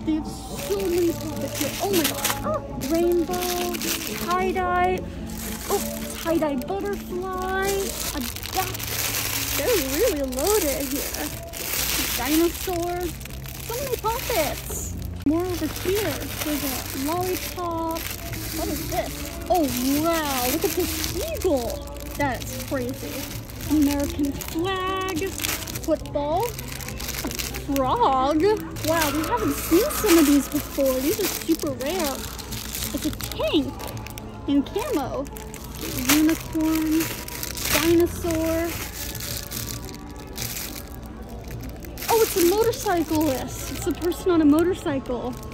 They have so many puppets here. Oh my god. Oh, rainbow, tie-dye. Oh, tie-dye butterfly. A duck. They're really loaded here. A dinosaur. So many puppets. More over here. There's a lollipop. What is this? Oh wow, look at this eagle. That's crazy. An American flag. Football. A frog. Wow, we haven't seen some of these before. These are super rare. It's a tank in camo. Unicorn. Dinosaur. Oh, it's a motorcyclist. It's a person on a motorcycle.